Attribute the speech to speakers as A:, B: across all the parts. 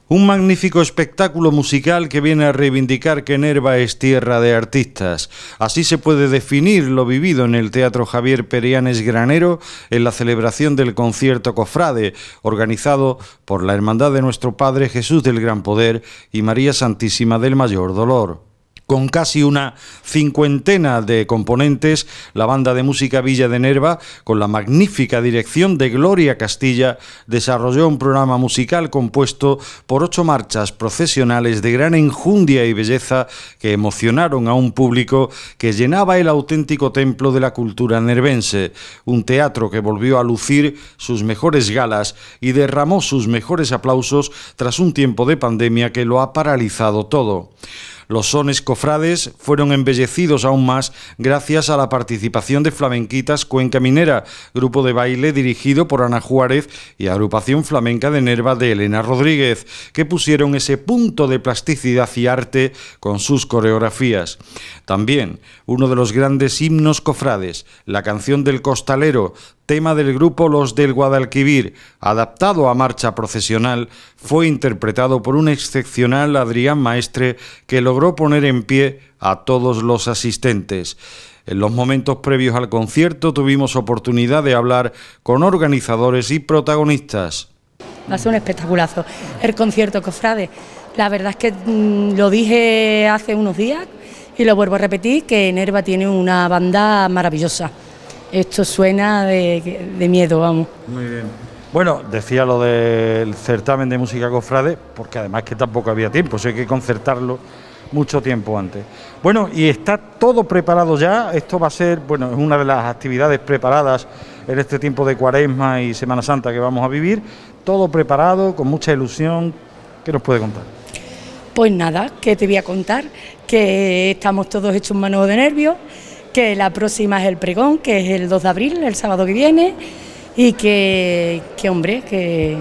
A: Un magnífico espectáculo musical que viene a reivindicar que Nerva es tierra de artistas. Así se puede definir lo vivido en el Teatro Javier Perianes Granero en la celebración del concierto Cofrade, organizado por la Hermandad de Nuestro Padre Jesús del Gran Poder y María Santísima del Mayor Dolor. Con casi una cincuentena de componentes, la banda de música Villa de Nerva, con la magnífica dirección de Gloria Castilla, desarrolló un programa musical compuesto por 8 marchas procesionales de gran enjundia y belleza que emocionaron a un público que llenaba el auténtico templo de la cultura nervense, un teatro que volvió a lucir sus mejores galas y derramó sus mejores aplausos tras un tiempo de pandemia que lo ha paralizado todo. Los sones cofrades fueron embellecidos aún más gracias a la participación de Flamenquitas Cuenca Minera, grupo de baile dirigido por Ana Juárez, y Agrupación Flamenca de Nerva de Elena Rodríguez, que pusieron ese punto de plasticidad y arte con sus coreografías. También uno de los grandes himnos cofrades, la canción del Costalero, tema del grupo Los del Guadalquivir, adaptado a marcha procesional, fue interpretado por un excepcional Adrián Maestre que logró poner en pie a todos los asistentes. En los momentos previos al concierto tuvimos oportunidad de hablar con organizadores y protagonistas.
B: Va a ser un espectaculazo el concierto Cofrade. La verdad es que lo dije hace unos días y lo vuelvo a repetir, que Nerva tiene una banda maravillosa. Esto suena de miedo, vamos. Muy bien.
A: Bueno, decía lo del certamen de música cofrade, porque además que tampoco había tiempo, hay que concertarlo mucho tiempo antes. Bueno, y está todo preparado ya, esto va a ser, bueno, es una de las actividades preparadas en este tiempo de Cuaresma y Semana Santa que vamos a vivir, todo preparado, con mucha ilusión. ¿Qué nos puede contar?
B: Pues nada, que te voy a contar, que estamos todos hechos un manojo de nervios, que la próxima es el pregón, que es el 2 de abril, el sábado que viene, y que hombre, que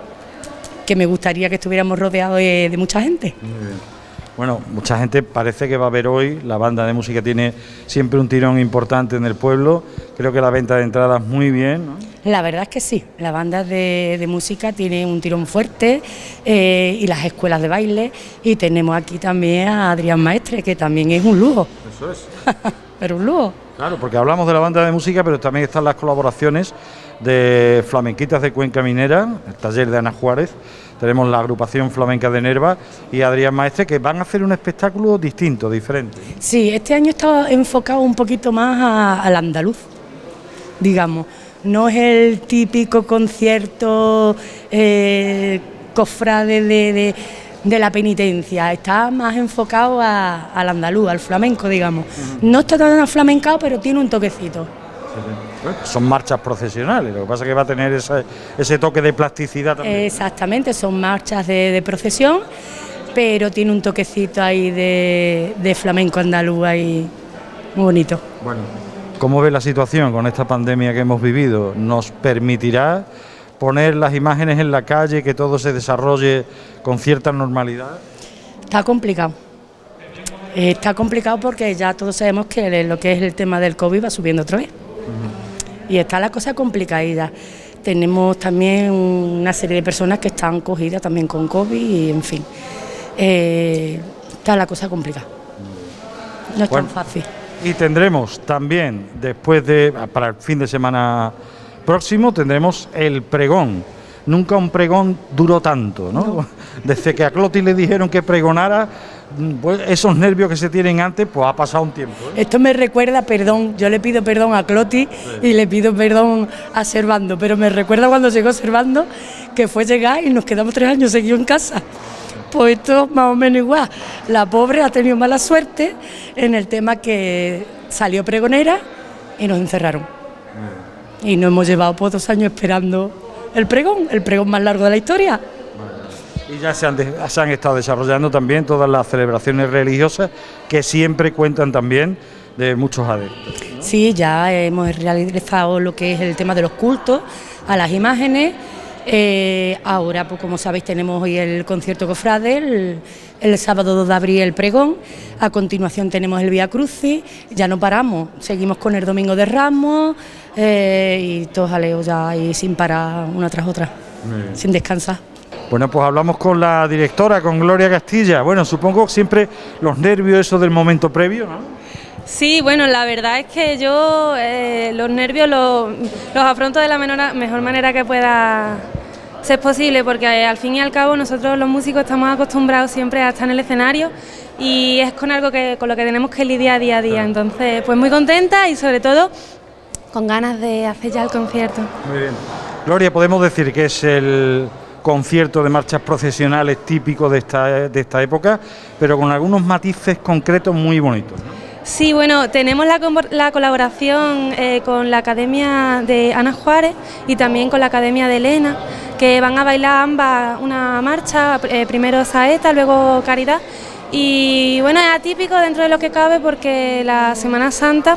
B: me gustaría que estuviéramos rodeados de mucha gente.
A: Muy bien. Bueno, mucha gente parece que va a ver hoy, la banda de música tiene siempre un tirón importante en el pueblo, creo que la venta de entradas muy bien, ¿no?
B: La verdad es que sí, la banda de música tiene un tirón fuerte y las escuelas de baile, y tenemos aquí también a Adrián Maestre, que también es un lujo.
A: Eso es.
B: Pero un lujo.
A: Claro, porque hablamos de la banda de música, pero también están las colaboraciones de Flamenquitas de Cuenca Minera, el taller de Ana Juárez, tenemos la agrupación Flamenca de Nerva y Adrián Maestre, que van a hacer un espectáculo distinto, diferente.
B: Sí, este año está enfocado un poquito más al andaluz, digamos. No es el típico concierto cofrade de la penitencia, está más enfocado al andaluz, al flamenco, digamos. No está tan aflamencado, pero tiene un toquecito.
A: Son marchas procesionales, lo que pasa es que va a tener ese toque de plasticidad también.
B: Exactamente, son marchas de procesión, pero tiene un toquecito ahí de flamenco andaluz ahí muy bonito.
A: Bueno, ¿cómo ve la situación con esta pandemia que hemos vivido? ¿Nos permitirá poner las imágenes en la calle, que todo se desarrolle con cierta normalidad?
B: Está complicado. Está complicado porque ya todos sabemos que lo que es el tema del COVID va subiendo otra vez. Y está la cosa complicadita. Tenemos también una serie de personas que están cogidas también con COVID y, en fin, está la cosa complicada. No es tan fácil.
A: Y tendremos también, para el fin de semana próximo, tendremos el pregón. Nunca un pregón duró tanto, ¿no? No. Desde que a Cloti le dijeron que pregonara, pues esos nervios que se tienen antes, pues ha pasado un tiempo, ¿eh?
B: Esto me recuerda, perdón, yo le pido perdón a Cloti y le pido perdón a Servando, pero me recuerda cuando llegó Servando, que fue llegar y nos quedamos 3 años seguidos en casa. Pues esto más o menos igual. La pobre ha tenido mala suerte en el tema que salió pregonera y nos encerraron. Y nos hemos llevado pues 2 años esperando el pregón más largo de la historia.
A: Y ya se han estado desarrollando también todas las celebraciones religiosas que siempre cuentan también de muchos adeptos, ¿no? Sí,
B: ya hemos realizado lo que es el tema de los cultos a las imágenes. Ahora, pues como sabéis, tenemos hoy el concierto cofrade, el sábado 2 de abril el pregón, a continuación tenemos el Vía Crucis, ya no paramos, seguimos con el Domingo de Ramos y todos aleos ya ahí sin parar una tras otra, sin descansar.
A: Bueno, pues hablamos con la directora, con Gloria Castilla. Bueno, supongo siempre los nervios, eso del momento previo, ¿no?
C: Sí, bueno, la verdad es que yo los nervios los afronto de la mejor manera que pueda ser posible, porque al fin y al cabo nosotros los músicos estamos acostumbrados siempre a estar en el escenario y es con algo con lo que tenemos que lidiar día a día. Entonces, pues muy contenta y sobre todo con ganas de hacer ya el concierto.
A: Muy bien. Gloria, podemos decir que es el concierto de marchas procesionales típico de esta época, pero con algunos matices concretos muy bonitos, ¿no?
C: Sí, bueno, tenemos la colaboración con la Academia de Ana Juárez y también con la Academia de Elena, que van a bailar ambas una marcha, primero Saeta, luego Caridad. Y bueno, es atípico dentro de lo que cabe porque la Semana Santa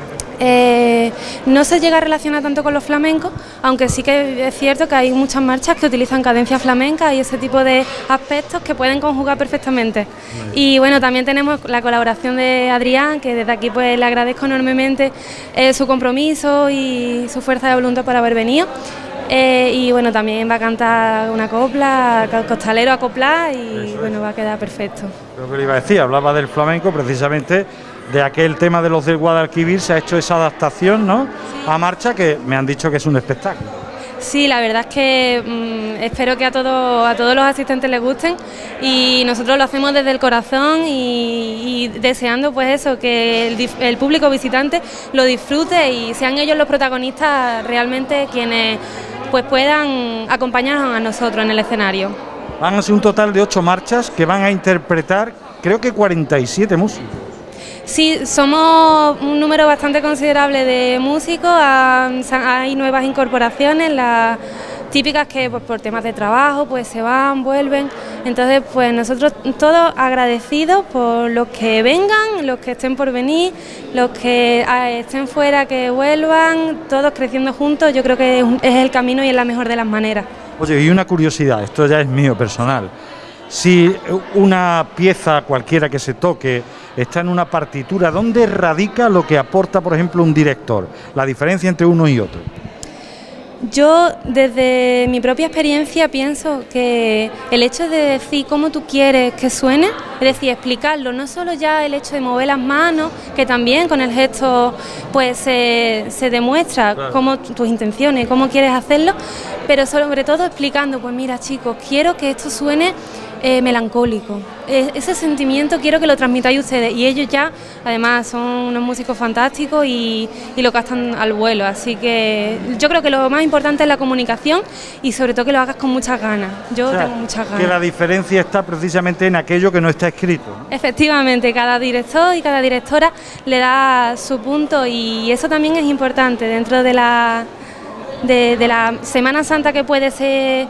C: no se llega a relacionar tanto con los flamencos, aunque sí que es cierto que hay muchas marchas que utilizan cadencia flamenca y ese tipo de aspectos que pueden conjugar perfectamente. Y bueno, también tenemos la colaboración de Adrián, que desde aquí pues le agradezco enormemente su compromiso y su fuerza de voluntad por haber venido. Y bueno, también va a cantar una copla, Costalero a coplar y bueno, va a quedar perfecto.
A: Lo que le iba a decir, hablaba del flamenco precisamente. De aquel tema de los del Guadalquivir se ha hecho esa adaptación, ¿no? Sí. A marcha, que me han dicho que es un espectáculo.
C: Sí, la verdad es que espero que a todos los asistentes les gusten y nosotros lo hacemos desde el corazón y deseando pues eso, que el público visitante lo disfrute y sean ellos los protagonistas realmente quienes pues puedan acompañarnos a nosotros en el escenario.
A: Van a ser un total de 8 marchas que van a interpretar creo que 47 músicos.
C: Sí, somos un número bastante considerable de músicos, hay nuevas incorporaciones, las típicas que pues, por temas de trabajo pues se van, vuelven, entonces pues nosotros todos agradecidos por los que vengan, los que estén por venir, los que estén fuera que vuelvan, todos creciendo juntos, yo creo que es el camino y es la mejor de las maneras.
A: Oye, y una curiosidad, esto ya es mío personal. Si una pieza cualquiera que se toque está en una partitura, ¿dónde radica lo que aporta, por ejemplo, un director? La diferencia entre uno y otro.
C: Yo, desde mi propia experiencia, pienso que el hecho de decir cómo tú quieres que suene, es decir, explicarlo, no solo ya el hecho de mover las manos, que también con el gesto pues se demuestra claro, cómo tus intenciones, cómo quieres hacerlo, pero sobre todo explicando, pues mira chicos, quiero que esto suene melancólico, ese sentimiento quiero que lo transmitáis ustedes y ellos ya además son unos músicos fantásticos y lo captan al vuelo, así que yo creo que lo más importante es la comunicación y sobre todo que lo hagas con muchas ganas. Yo tengo muchas ganas.
A: Que la diferencia está precisamente en aquello que no está escrito, ¿no?
C: Efectivamente, cada director y cada directora le da su punto y eso también es importante dentro de la Semana Santa, que puede ser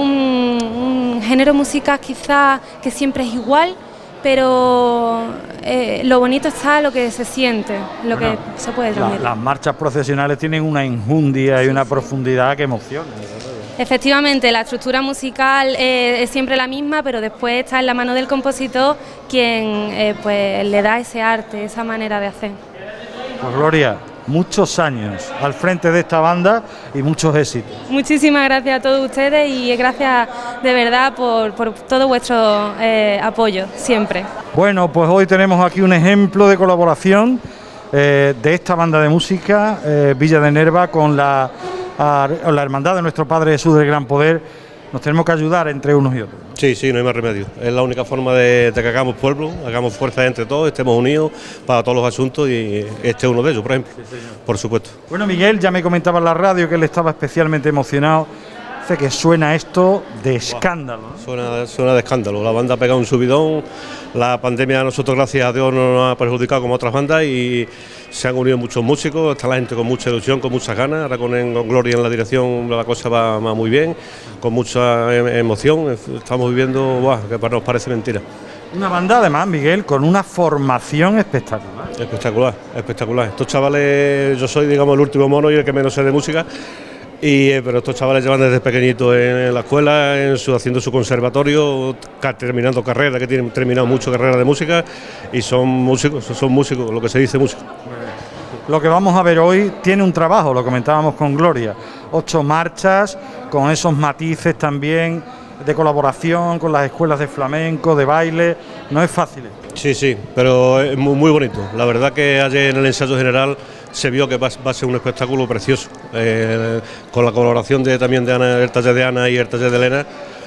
C: un género musical quizás que siempre es igual, pero lo bonito está lo que se siente, lo que se puede transmitir.
A: Las marchas procesionales tienen una enjundia y una profundidad que emociona.
C: Efectivamente, la estructura musical es siempre la misma, pero después está en la mano del compositor quien pues le da ese arte, esa manera de hacer.
A: Pues Gloria, muchos años al frente de esta banda y muchos éxitos.
C: Muchísimas gracias a todos ustedes y gracias de verdad por todo vuestro apoyo, siempre.
A: Bueno, pues hoy tenemos aquí un ejemplo de colaboración de esta banda de música, Villa de Nerva, con la Hermandad de Nuestro Padre Jesús del Gran Poder. Nos tenemos que ayudar entre unos y otros.
D: Sí, sí, no hay más remedio. Es la única forma de que hagamos pueblo, hagamos fuerza entre todos, estemos unidos para todos los asuntos y este es uno de ellos, por ejemplo. Sí, por supuesto.
A: Bueno, Miguel, ya me comentaba en la radio que él estaba especialmente emocionado. Hace que suena esto de escándalo, ¿no?
D: Suena de escándalo. La banda ha pegado un subidón. La pandemia a nosotros, gracias a Dios, no nos ha perjudicado como otras bandas y se han unido muchos músicos, está la gente con mucha ilusión, con muchas ganas. Ahora con Gloria en la dirección la cosa va muy bien, con mucha emoción. Estamos viviendo, que nos parece mentira.
A: Una banda además, Miguel, con una formación espectacular.
D: Espectacular, espectacular. Estos chavales, yo soy digamos el último mono y el que menos sé de música. Pero estos chavales llevan desde pequeñitos en la escuela, haciendo su conservatorio, terminando carrera, que tienen terminado mucho carrera de música y son músicos, lo que se dice músicos.
A: Lo que vamos a ver hoy tiene un trabajo, lo comentábamos con Gloria, 8 marchas, con esos matices también
E: de colaboración con las escuelas de flamenco, de baile, no es fácil.
D: Sí, sí, pero es muy bonito. La verdad que ayer en el ensayo general se vio que va a ser un espectáculo precioso, con la colaboración también de Ana, el taller de Ana y el taller de Elena,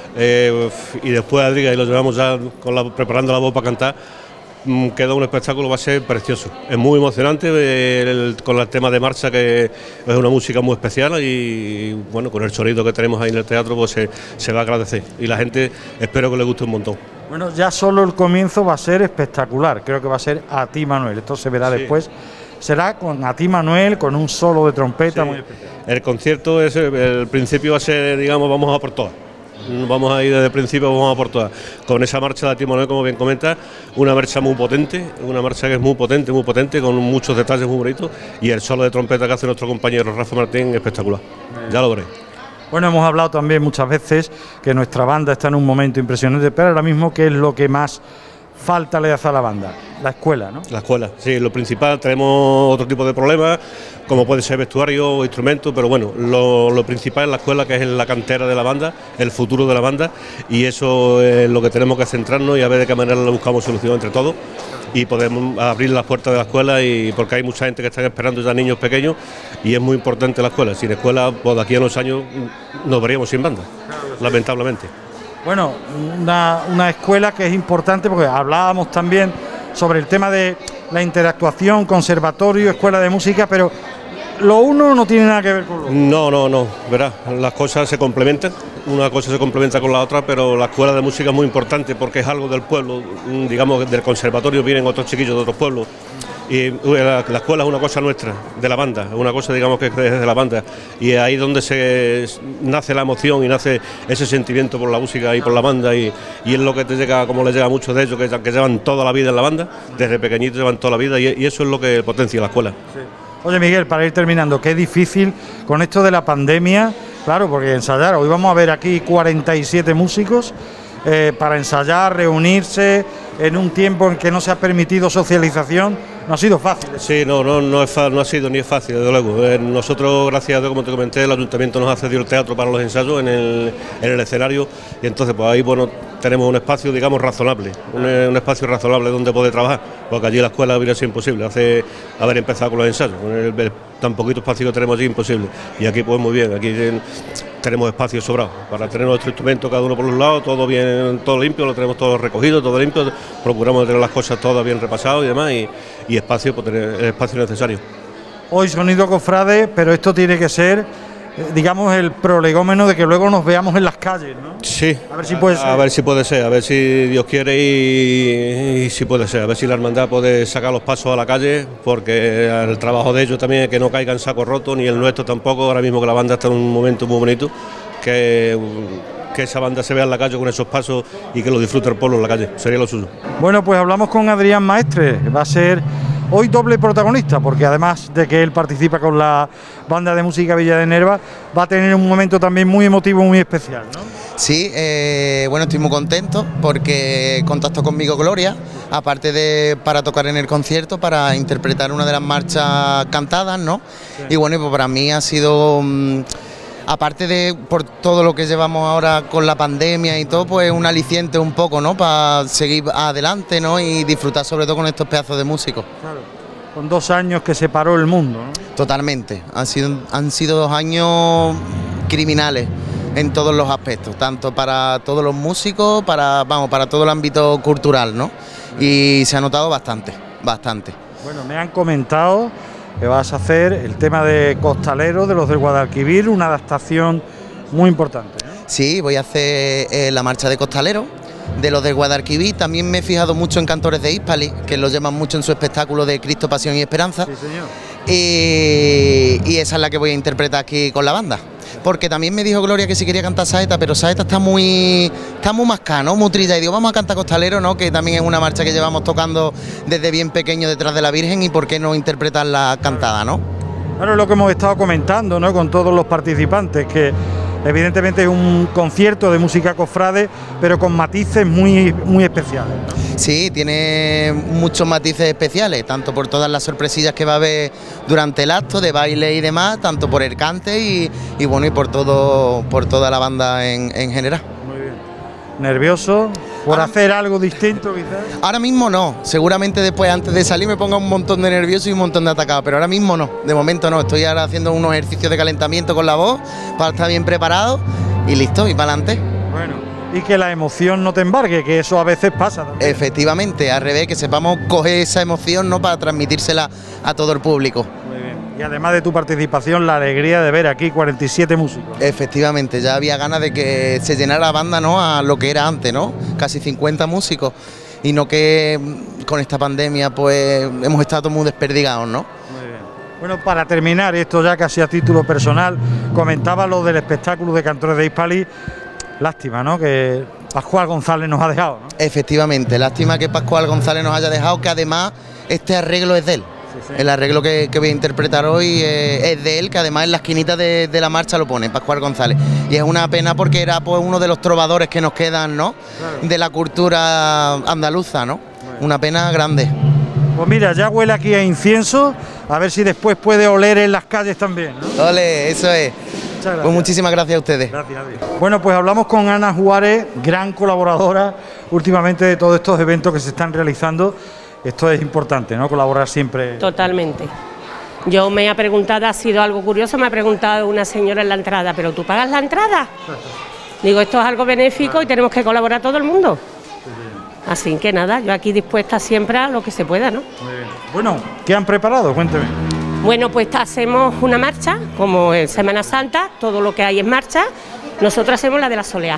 D: y después Adriga, y lo llevamos ya preparando la voz para cantar. Queda un espectáculo, va a ser precioso, es muy emocionante con el tema de marcha, que es una música muy especial, y bueno, con el sonido que tenemos ahí en el teatro pues se va a agradecer, y la gente espero que le guste un montón.
E: Bueno, ya solo el comienzo va a ser espectacular, creo que va a ser A Ti Manuel, esto se verá después, será con A Ti Manuel, con un solo de trompeta muy especial.
D: El concierto, el principio va a ser, digamos, vamos a por todas. Vamos a ir desde el principio, vamos a por todas. Con esa marcha de A Ti Manuel, como bien comenta, una marcha muy potente, una marcha que es muy potente, con muchos detalles muy bonitos, y el solo de trompeta que hace nuestro compañero Rafa Martín, espectacular. Ya lo veréis.
E: Bueno, hemos hablado también muchas veces que nuestra banda está en un momento impresionante, pero ahora mismo, ¿qué es lo que más falta le hace a la banda? La escuela, ¿no? La escuela, sí, lo principal. Tenemos otro tipo de problemas, como puede ser vestuario o instrumentos, pero bueno, lo principal es la escuela, que es la cantera de la banda, el futuro de la banda, y eso es lo que tenemos que centrarnos y a ver de qué manera le buscamos solución entre todos y podemos abrir las puertas de la escuela, y porque hay mucha gente que está esperando ya niños pequeños, y es muy importante la escuela. Sin escuela, pues de aquí a unos años nos veríamos sin banda, lamentablemente. Bueno, una escuela que es importante, porque hablábamos también sobre el tema de la interactuación, conservatorio, escuela de música, pero lo uno no tiene nada que ver con lo otro. No, verás, las cosas se complementan, una cosa se complementa con la otra, pero la escuela de música es muy importante porque es algo del pueblo, digamos, del conservatorio vienen otros chiquillos de otros pueblos. Y la escuela es una cosa nuestra, de la banda, es una cosa, digamos, que es de la banda, y ahí es donde nace la emoción y nace ese sentimiento por la música y por la banda, y es lo que te llega, como le llega a muchos de ellos, que llevan toda la vida en la banda, desde pequeñitos llevan toda la vida, y eso es lo que potencia la escuela. Sí. Oye, Miguel, para ir terminando, qué difícil con esto de la pandemia, claro, porque ensayar, hoy vamos a ver aquí 47 músicos, para ensayar, reunirse en un tiempo en que no se ha permitido socialización, no ha sido fácil. Sí, no ha sido ni es fácil, desde luego. Nosotros, gracias a Dios, como te comenté, el ayuntamiento nos ha cedido el teatro para los ensayos en el escenario, y entonces pues ahí, bueno, tenemos un espacio, digamos, razonable, un espacio razonable donde poder trabajar, porque allí la escuela hubiera sido imposible haber empezado con los ensayos, con el tan poquito espacio que tenemos allí, imposible, y aquí pues muy bien, aquí tenemos espacio sobrado para tener nuestro instrumento, cada uno por los lados, todo bien, todo limpio, lo tenemos todo recogido, todo limpio, procuramos tener las cosas todas bien repasadas y demás, y espacio, pues tener el espacio necesario. Hoy sonido cofrade, pero esto tiene que ser, digamos, el prolegómeno de que luego nos veamos en las calles, ¿no? Sí, a ver si puede ser. A ver si puede ser, a ver si Dios quiere y si puede ser, a ver si la hermandad puede sacar los pasos a la calle, porque el trabajo de ellos también es que no caiga en saco roto, ni el nuestro tampoco, ahora mismo que la banda está en un momento muy bonito, que esa banda se vea en la calle con esos pasos y que lo disfrute el pueblo en la calle, sería lo suyo. Bueno, pues hablamos con Adrián Maestre, va a ser hoy doble protagonista, porque además de que él participa con la banda de música Villa de Nerva, va a tener un momento también muy emotivo, muy especial, ¿no?
F: Sí, bueno, estoy muy contento porque contactó conmigo Gloria, aparte de para tocar en el concierto, para interpretar una de las marchas cantadas, ¿no? Sí. Y bueno, pues para mí ha sido, aparte de por todo lo que llevamos ahora con la pandemia y todo, pues un aliciente un poco, ¿no? Para seguir adelante, ¿no? Y disfrutar sobre todo con estos pedazos de músicos. Claro. Con 2 años que se paró el mundo, ¿no? Totalmente, han sido 2 años criminales en todos los aspectos, tanto para todos los músicos, para todo el ámbito cultural, ¿no? Y se ha notado bastante. Bueno, me han comentado que vas a hacer el tema de Costalero, de los del Guadalquivir, una adaptación muy importante, ¿no? Sí, voy a hacer la marcha de Costalero, de los del Guadalquivir. También me he fijado mucho en Cantores de Hispali, que los llevan mucho en su espectáculo de Cristo, Pasión y Esperanza. Sí, señor. Y esa es la que voy a interpretar aquí con la banda. Porque también me dijo Gloria que si quería cantar saeta, pero saeta está muy mascada, ¿no? Muy trilla, y digo, vamos a cantar Costalero, ¿no? Que también es una marcha que llevamos tocando desde bien pequeño detrás de la Virgen, y por qué no interpretarla cantada, ¿no? Claro, es lo que hemos estado comentando, ¿no? Con todos los participantes, que evidentemente es un concierto de música cofrade, pero con matices muy especiales, ¿no? Sí, tiene muchos matices especiales, tanto por todas las sorpresillas que va a haber durante el acto de baile y demás, tanto por el cante y bueno, y por toda la banda en general. Muy bien.
E: ¿Nervioso por hacer algo distinto quizás?
F: Ahora mismo no, seguramente después antes de salir me ponga un montón de nervioso y un montón de atacado, pero ahora mismo no, de momento no, estoy ahora haciendo unos ejercicios de calentamiento con la voz para estar bien preparado y listo, y para adelante.
E: Bueno, y que la emoción no te embargue, que eso a veces pasa también.
F: Efectivamente, al revés, que sepamos coger esa emoción, ¿no?, para transmitírsela a todo el público.
E: Muy bien. Y además de tu participación, la alegría de ver aquí 47 músicos.
F: Efectivamente, ya había ganas de que se llenara la banda, ¿no?, a lo que era antes, ¿no? Casi 50 músicos, y no que con esta pandemia pues hemos estado muy desperdigados, ¿no?
E: Muy bien. Bueno, para terminar, esto ya casi a título personal, comentaba lo del espectáculo de Cantores de Hispali. Lástima, ¿no?, que Pascual González nos ha dejado, ¿no?
F: Efectivamente, lástima que Pascual González nos haya dejado, que además este arreglo es de él. Sí. El arreglo que voy a interpretar hoy es de él, que además en la esquinita de la marcha lo pone, Pascual González. Y es una pena porque era pues uno de los trovadores que nos quedan, ¿no?, claro, de la cultura andaluza, ¿no? Bueno. Una pena grande.
E: Pues mira, ya huele aquí a incienso, a ver si después puede oler en las calles también, ¿no?
F: Ole, eso es. Pues muchísimas gracias a ustedes.
E: Gracias. Bueno, pues hablamos con Ana Juárez, gran colaboradora últimamente de todos estos eventos que se están realizando. Esto es importante, ¿no?, colaborar siempre.
G: Totalmente. Yo me ha preguntado, ha sido algo curioso, me ha preguntado una señora en la entrada, ¿pero tú pagas la entrada? Digo, esto es algo benéfico y tenemos que colaborar todo el mundo. Así que nada, yo aquí dispuesta siempre a lo que se pueda, ¿no?
E: Muy bien. Bueno, ¿qué han preparado? Cuénteme.
G: Bueno, pues hacemos una marcha, como en Semana Santa, todo lo que hay es marcha. Nosotros hacemos la de la Soleá.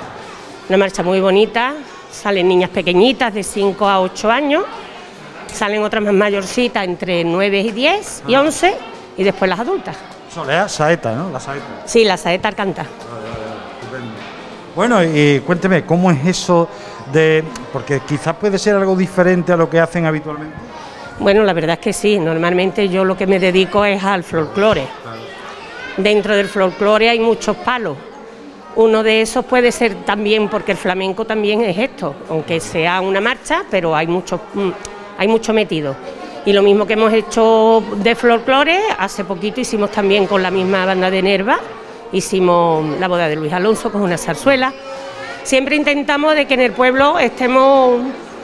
G: Una marcha muy bonita, salen niñas pequeñitas de 5 a 8 años, salen otras más mayorcitas entre 9 y 10 y 11, y después las adultas.
E: Soleá, saeta, ¿no? La saeta.
G: Sí, la saeta canta.
E: Estupendo. Bueno, y cuénteme, ¿cómo es eso de...? Porque quizás puede ser algo diferente a lo que hacen habitualmente.
G: Bueno, la verdad es que sí, normalmente yo lo que me dedico es al folclore. Claro. Dentro del folclore hay muchos palos. Uno de esos puede ser también, porque el flamenco también es esto, aunque sea una marcha, pero hay mucho metido. Y lo mismo que hemos hecho de folclore, hace poquito hicimos también con la misma banda de Nerva, hicimos la boda de Luis Alonso con una zarzuela. Siempre intentamos de que en el pueblo estemos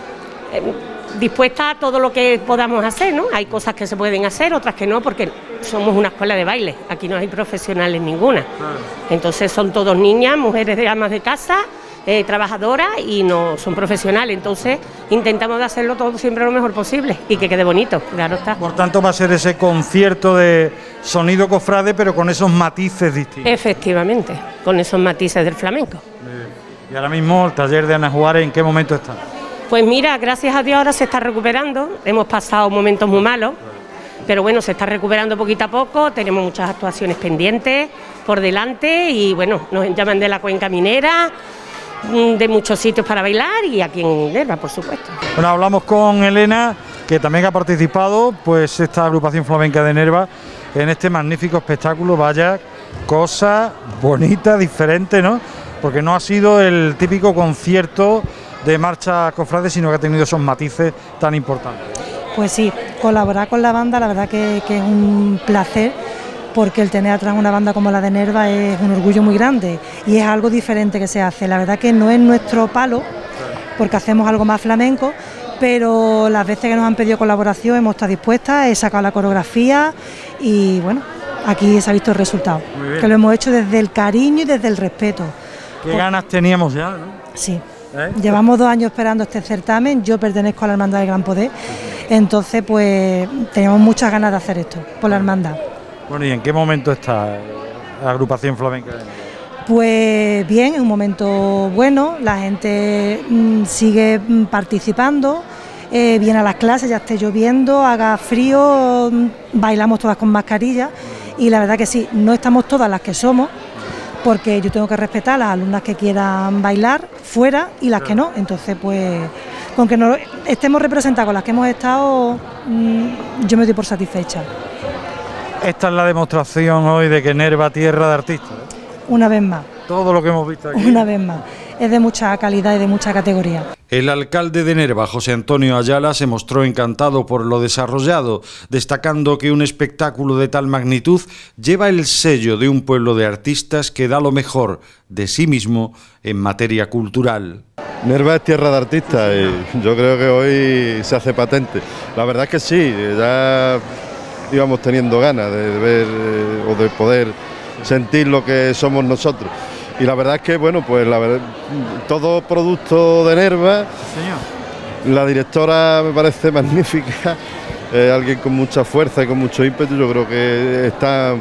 G: dispuestas a todo lo que podamos hacer, ¿no? Hay cosas que se pueden hacer, otras que no, porque somos una escuela de baile, aquí no hay profesionales ninguna. Entonces son todos niñas, mujeres de amas de casa, trabajadoras, y no son profesionales, entonces intentamos de hacerlo todo siempre lo mejor posible y que quede bonito, claro está.
E: Por tanto va a ser ese concierto de sonido cofrade, pero con esos matices distintos.
G: Efectivamente, con esos matices del flamenco.
E: Y ahora mismo el taller de Ana Juárez, ¿en qué momento está?
G: Pues mira, gracias a Dios ahora se está recuperando, hemos pasado momentos muy malos, pero bueno, se está recuperando poquito a poco, tenemos muchas actuaciones pendientes por delante y bueno, nos llaman de la Cuenca Minera, de muchos sitios para bailar y aquí en Nerva, por supuesto.
E: Bueno, hablamos con Elena, que también ha participado, pues esta agrupación flamenca de Nerva, en este magnífico espectáculo. Vaya cosa bonita, diferente, ¿no? Porque no ha sido el típico concierto de marcha cofrade, sino que ha tenido esos matices tan importantes.
H: Pues sí, colaborar con la banda la verdad que es un placer, porque el tener atrás una banda como la de Nerva es un orgullo muy grande y es algo diferente que se hace. La verdad que no es nuestro palo, porque hacemos algo más flamenco, pero las veces que nos han pedido colaboración hemos estado dispuestas, he sacado la coreografía y bueno, aquí se ha visto el resultado, que lo hemos hecho desde el cariño y desde el respeto.
E: Qué ganas teníamos ya, ¿no?
H: Sí. Llevamos 2 años esperando este certamen, yo pertenezco a la Hermandad del Gran Poder, entonces pues teníamos muchas ganas de hacer esto por la hermandad.
E: Bueno, ¿y en qué momento está la agrupación flamenca de Nerva?
H: Pues bien, en un momento bueno, la gente sigue participando, viene a las clases, ya esté lloviendo, haga frío, bailamos todas con mascarilla y la verdad que sí, no estamos todas las que somos, porque yo tengo que respetar a las alumnas que quieran bailar fuera y las que no, entonces pues con que no estemos representadas con las que hemos estado, yo me doy por satisfecha.
E: Esta es la demostración hoy de que Nerva tierra de artistas, ¿eh?
H: Una vez más.
E: Todo lo que hemos visto aquí.
H: Una vez más. es de mucha calidad y de mucha categoría.
A: El alcalde de Nerva, José Antonio Ayala, se mostró encantado por lo desarrollado, destacando que un espectáculo de tal magnitud lleva el sello de un pueblo de artistas que da lo mejor de sí mismo en materia cultural.
I: Nerva es tierra de artistas y yo creo que hoy se hace patente. La verdad es que sí, ya íbamos teniendo ganas de ver o de poder sentir lo que somos nosotros. Y la verdad es que, bueno, pues la verdad, todo producto de Nerva. Señor. La directora me parece magnífica, alguien con mucha fuerza y con mucho ímpetu. Yo creo que está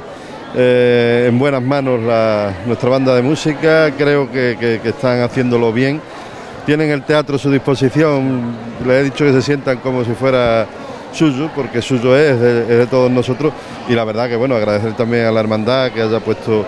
I: en buenas manos nuestra banda de música, creo que están haciéndolo bien. Tienen el teatro a su disposición, les he dicho que se sientan como si fuera suyo, porque suyo es de todos nosotros. Y la verdad que, bueno, agradecer también a la hermandad que haya puesto,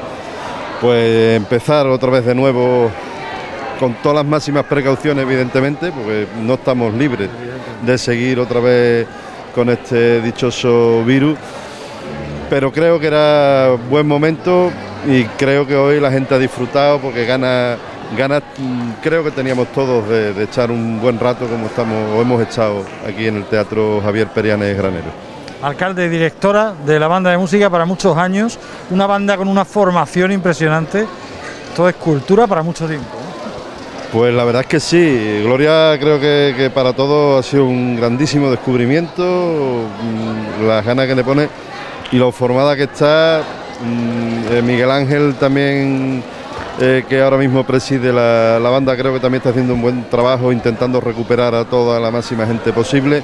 I: pues empezar otra vez de nuevo con todas las máximas precauciones, evidentemente, porque no estamos libres de seguir otra vez con este dichoso virus, pero creo que era buen momento y creo que hoy la gente ha disfrutado porque ganas creo que teníamos todos de echar un buen rato como hemos echado aquí en el Teatro Javier Perianes Granero.
E: Alcalde y directora de la banda de música para muchos años, una banda con una formación impresionante, todo es cultura para mucho tiempo.
I: Pues la verdad es que sí, Gloria creo que para todos ha sido un grandísimo descubrimiento, las ganas que le pone y lo formada que está. Miguel Ángel también, que ahora mismo preside la banda, creo que también está haciendo un buen trabajo intentando recuperar a toda la máxima gente posible.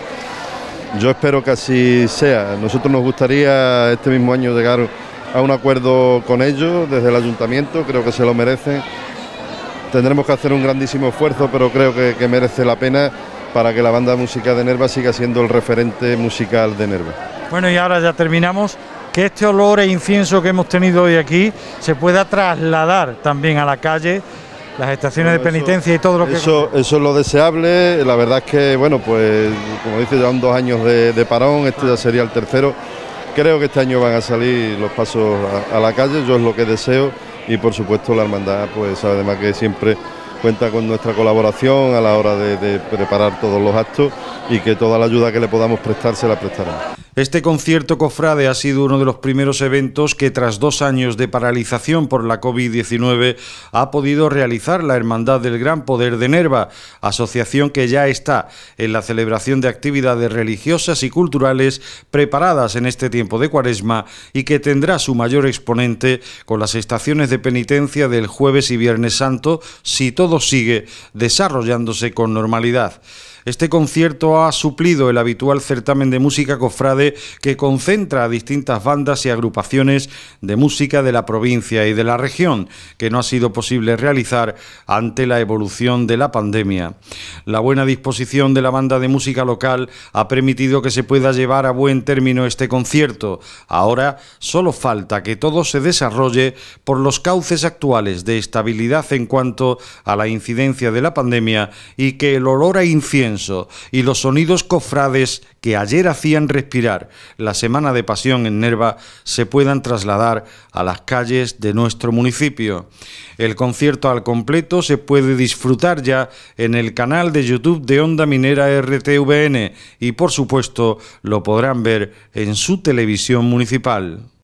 I: Yo espero que así sea. Nosotros nos gustaría este mismo año llegar a un acuerdo con ellos desde el ayuntamiento, creo que se lo merecen. Tendremos que hacer un grandísimo esfuerzo, pero creo que merece la pena para que la banda de música de Nerva siga siendo el referente musical de Nerva.
E: Bueno, y ahora ya terminamos, que este olor e incienso que hemos tenido hoy aquí se pueda trasladar también a la calle, las estaciones de penitencia y todo lo que...
I: Eso es lo deseable. La verdad es que, bueno, pues como dice, llevan 2 años de parón, este ya sería el tercero. Creo que este año van a salir los pasos a la calle, yo es lo que deseo, y por supuesto la hermandad, pues además que siempre cuenta con nuestra colaboración a la hora de preparar todos los actos y que toda la ayuda que le podamos prestar se la prestarán.
A: Este concierto cofrade ha sido uno de los primeros eventos que tras 2 años de paralización por la COVID-19 ha podido realizar la Hermandad del Gran Poder de Nerva, asociación que ya está en la celebración de actividades religiosas y culturales preparadas en este tiempo de Cuaresma y que tendrá su mayor exponente con las estaciones de penitencia del Jueves y Viernes Santo, si todo sigue desarrollándose con normalidad. Este concierto ha suplido el habitual certamen de música cofrade que concentra a distintas bandas y agrupaciones de música de la provincia y de la región, que no ha sido posible realizar ante la evolución de la pandemia. La buena disposición de la banda de música local ha permitido que se pueda llevar a buen término este concierto. Ahora solo falta que todo se desarrolle por los cauces actuales de estabilidad en cuanto a la incidencia de la pandemia y que el olor a incienso y los sonidos cofrades que ayer hacían respirar la Semana de Pasión en Nerva se puedan trasladar a las calles de nuestro municipio. El concierto al completo se puede disfrutar ya en el canal de YouTube de Onda Minera RTVN y por supuesto lo podrán ver en su televisión municipal.